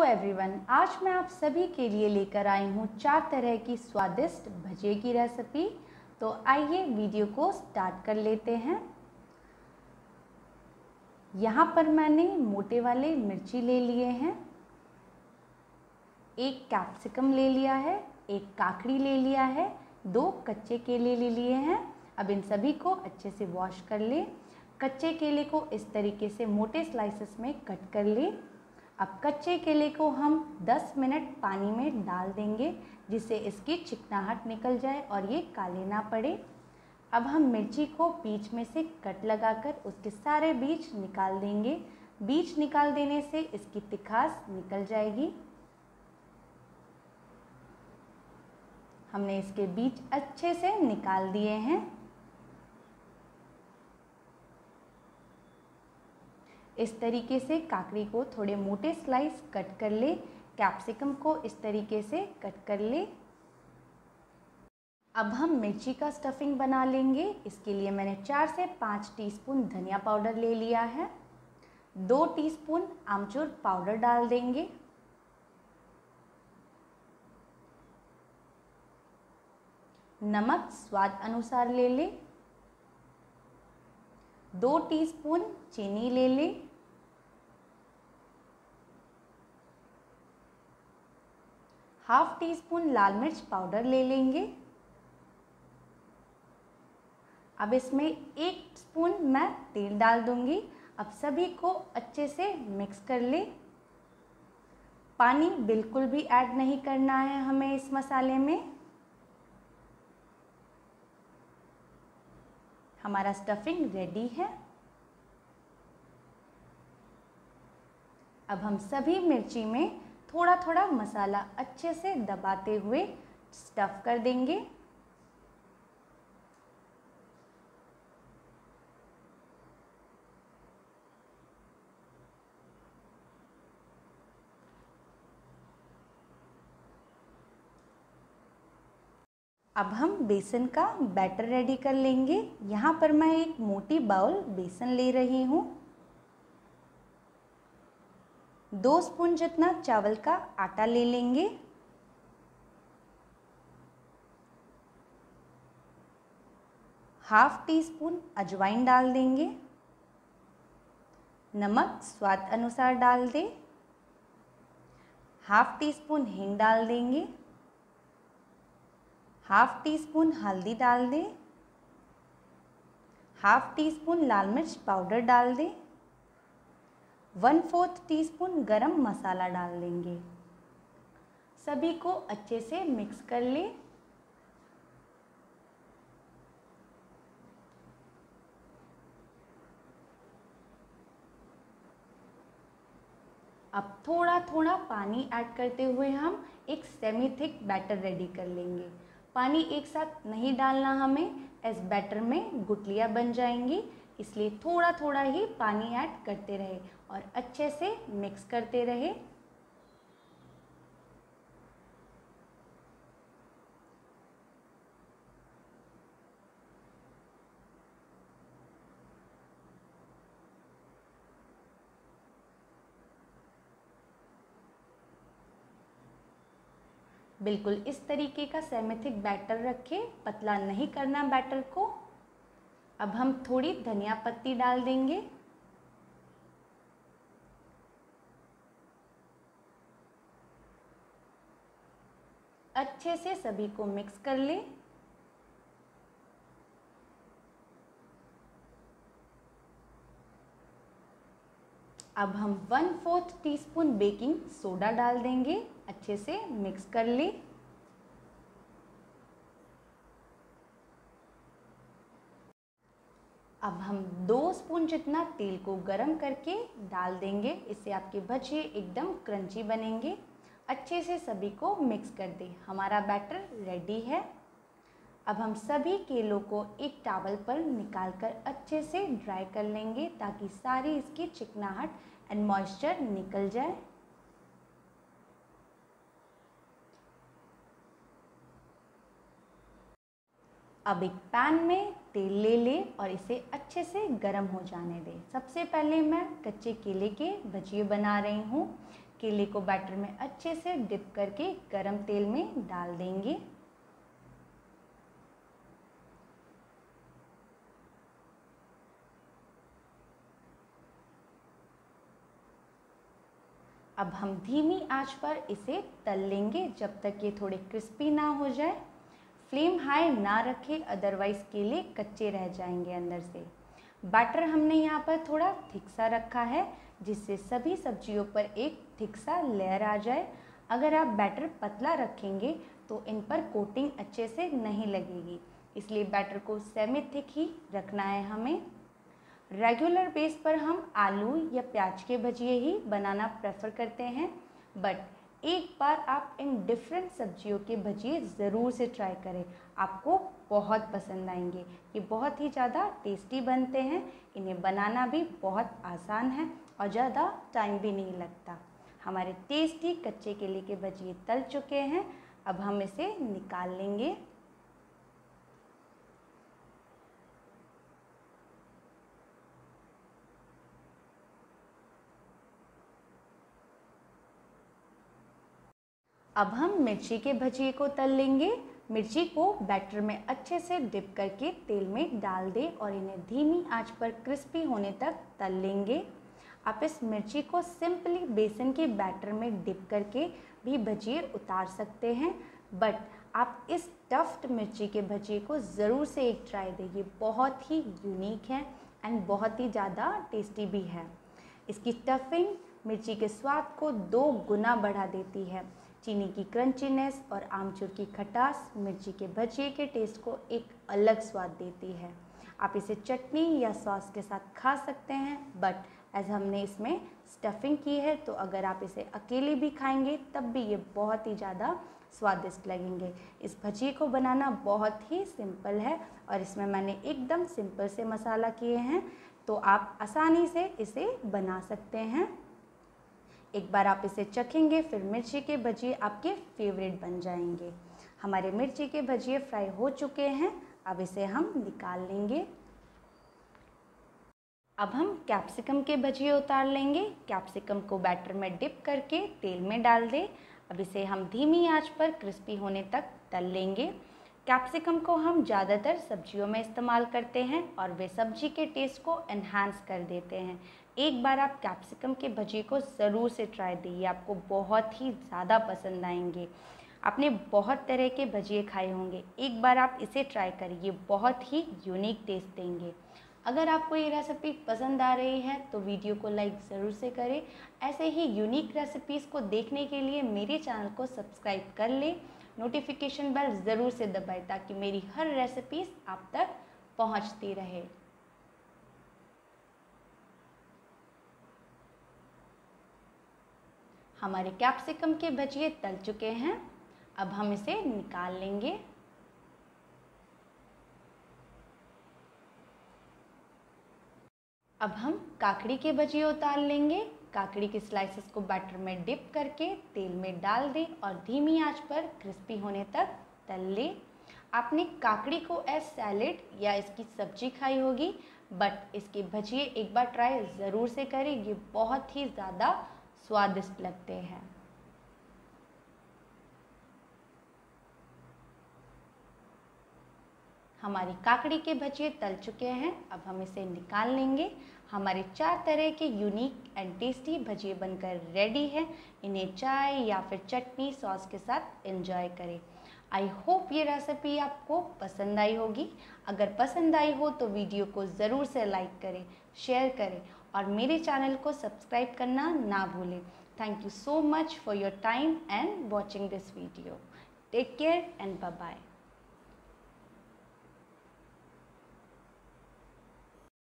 Everyone, आज मैं आप सभी के लिए लेकर आई हूँ 4 तरह की स्वादिष्ट भजिए की रेसिपी। तो आइए वीडियो को स्टार्ट कर लेते हैं। यहाँ पर मैंने मोटे वाले मिर्ची ले लिए हैं, एक कैप्सिकम ले लिया है, एक काकड़ी ले लिया है, 2 कच्चे केले ले लिए हैं। अब इन सभी को अच्छे से वॉश कर लें। कच्चे केले को इस तरीके से मोटे स्लाइसेस में कट कर लें। अब कच्चे केले को हम 10 मिनट पानी में डाल देंगे, जिससे इसकी चिकनाहट निकल जाए और ये काले ना पड़े। अब हम मिर्ची को बीच में से कट लगाकर उसके सारे बीज निकाल देंगे। बीज निकाल देने से इसकी तिखास निकल जाएगी। हमने इसके बीज अच्छे से निकाल दिए हैं। इस तरीके से काकड़ी को थोड़े मोटे स्लाइस कट कर ले, कैप्सिकम को इस तरीके से कट कर ले। अब हम मिर्ची का स्टफिंग बना लेंगे। इसके लिए मैंने 4 से 5 टीस्पून धनिया पाउडर ले लिया है, 2 टीस्पून आमचूर पाउडर डाल देंगे, नमक स्वाद अनुसार ले लें, 2 टीस्पून चीनी ले लें, हाफ टी स्पून लाल मिर्च पाउडर ले लेंगे। अब इसमें 1 स्पून मैं तेल डाल दूंगी। अब सभी को अच्छे से मिक्स कर ले। पानी बिल्कुल भी ऐड नहीं करना है हमें इस मसाले में। हमारा स्टफिंग रेडी है। अब हम सभी मिर्ची में थोड़ा थोड़ा मसाला अच्छे से दबाते हुए स्टफ कर देंगे। अब हम बेसन का बैटर रेडी कर लेंगे। यहाँ पर मैं एक मोटी बाउल बेसन ले रही हूँ। 2 स्पून जितना चावल का आटा ले लेंगे, हाफ टी स्पून अजवाइन डाल देंगे, नमक स्वाद अनुसार डाल दें, हाफ टी स्पून हींग डाल देंगे, हाफ टी स्पून हल्दी डाल दें, हाफ टी स्पून लाल मिर्च पाउडर डाल दें, 1/4 टीस्पून गरम मसाला डाल देंगे। सभी को अच्छे से मिक्स कर लें। अब थोड़ा थोड़ा पानी ऐड करते हुए हम एक सेमी थिक बैटर रेडी कर लेंगे। पानी एक साथ नहीं डालना हमें, इस बैटर में गुठलियाँ बन जाएंगी, इसलिए थोड़ा थोड़ा ही पानी ऐड करते रहे और अच्छे से मिक्स करते रहे। बिल्कुल इस तरीके का सेमी थिक बैटर रखें, पतला नहीं करना बैटर को। अब हम थोड़ी धनिया पत्ती डाल देंगे, अच्छे से सभी को मिक्स कर लें। अब हम 1/4 टीस्पून बेकिंग सोडा डाल देंगे, अच्छे से मिक्स कर लें। अब हम 2 स्पून जितना तेल को गरम करके डाल देंगे, इससे आपके भजिए एकदम क्रंची बनेंगे। अच्छे से सभी को मिक्स कर दें। हमारा बैटर रेडी है। अब हम सभी केलों को एक टॉवल पर निकालकर अच्छे से ड्राई कर लेंगे, ताकि सारी इसकी चिकनाहट एंड मॉइस्चर निकल जाए। अब एक पैन में तेल ले लें और इसे अच्छे से गर्म हो जाने दें। सबसे पहले मैं कच्चे केले के भजिए बना रही हूँ। केले को बैटर में अच्छे से डिप करके गरम तेल में डाल देंगे। अब हम धीमी आंच पर इसे तल लेंगे जब तक ये थोड़े क्रिस्पी ना हो जाए। फ्लेम हाई ना रखें, अदरवाइज़ केले कच्चे रह जाएंगे अंदर से। बैटर हमने यहाँ पर थोड़ा थिक सा रखा है जिससे सभी सब्जियों पर एक थिक सा लेयर आ जाए। अगर आप बैटर पतला रखेंगे तो इन पर कोटिंग अच्छे से नहीं लगेगी, इसलिए बैटर को सेमी थिक ही रखना है हमें। रेगुलर बेस पर हम आलू या प्याज के भजिए ही बनाना प्रेफर करते हैं, बट एक बार आप इन डिफरेंट सब्जियों के भजिए ज़रूर से ट्राई करें, आपको बहुत पसंद आएंगे। ये बहुत ही ज़्यादा टेस्टी बनते हैं, इन्हें बनाना भी बहुत आसान है और ज़्यादा टाइम भी नहीं लगता। हमारे टेस्टी कच्चे केले के भजिए तल चुके हैं, अब हम इसे निकाल लेंगे। अब हम मिर्ची के भजिए को तल लेंगे। मिर्ची को बैटर में अच्छे से डिप करके तेल में डाल दें और इन्हें धीमी आंच पर क्रिस्पी होने तक तल लेंगे। आप इस मिर्ची को सिंपली बेसन के बैटर में डिप करके भी भजिए उतार सकते हैं, बट आप इस स्टफ्ड मिर्ची के भजिए को ज़रूर से एक ट्राई दें। ये बहुत ही यूनिक है एंड बहुत ही ज़्यादा टेस्टी भी है। इसकी स्टफिंग मिर्ची के स्वाद को 2 गुना बढ़ा देती है। चीनी की क्रंचीनेस और आमचूर की खटास मिर्ची के भजिए के टेस्ट को एक अलग स्वाद देती है। आप इसे चटनी या सॉस के साथ खा सकते हैं, बट एज हमने इसमें स्टफिंग की है तो अगर आप इसे अकेले भी खाएंगे तब भी ये बहुत ही ज़्यादा स्वादिष्ट लगेंगे। इस भजिए को बनाना बहुत ही सिंपल है और इसमें मैंने एकदम सिंपल से मसाला किए हैं, तो आप आसानी से इसे बना सकते हैं। एक बार आप इसे चखेंगे फिर मिर्ची के भजिए आपके फेवरेट बन जाएंगे। हमारे मिर्ची के भजिए फ्राई हो चुके हैं, अब इसे हम निकाल लेंगे। अब हम कैप्सिकम के भजिए उतार लेंगे। कैप्सिकम को बैटर में डिप करके तेल में डाल दें। अब इसे हम धीमी आंच पर क्रिस्पी होने तक तल लेंगे। कैप्सिकम को हम ज़्यादातर सब्जियों में इस्तेमाल करते हैं और वे सब्जी के टेस्ट को एनहांस कर देते हैं। एक बार आप कैप्सिकम के भजिए को ज़रूर से ट्राई कीजिए, आपको बहुत ही ज़्यादा पसंद आएंगे। आपने बहुत तरह के भजिए खाए होंगे, एक बार आप इसे ट्राई करिए, बहुत ही यूनिक टेस्ट देंगे। अगर आपको ये रेसिपी पसंद आ रही है तो वीडियो को लाइक ज़रूर से करें। ऐसे ही यूनिक रेसिपीज़ को देखने के लिए मेरे चैनल को सब्सक्राइब कर लें। नोटिफिकेशन बेल ज़रूर से दबाएं ताकि मेरी हर रेसिपीज़ आप तक पहुंचती रहे। हमारे कैप्सिकम के भजिए तल चुके हैं, अब हम इसे निकाल लेंगे। अब हम काकड़ी के भजिए उतार लेंगे। काकड़ी के स्लाइसेस को बैटर में डिप करके तेल में डाल दें और धीमी आंच पर क्रिस्पी होने तक तल लें। आपने काकड़ी को एज सैलेड या इसकी सब्जी खाई होगी, बट इसके भजिए एक बार ट्राई ज़रूर से करें, ये बहुत ही ज़्यादा स्वादिष्ट लगते हैं। हमारी काकड़ी के भजिए तल चुके हैं, अब हम इसे निकाल लेंगे। हमारे 4 तरह के यूनिक एंड टेस्टी भजिए बनकर रेडी है। इन्हें चाय या फिर चटनी सॉस के साथ एंजॉय करें। आई होप ये रेसिपी आपको पसंद आई होगी। अगर पसंद आई हो तो वीडियो को ज़रूर से लाइक करें, शेयर करें और मेरे चैनल को सब्सक्राइब करना ना भूलें। Thank you so much for your time and watching this video. Take care and bye-bye.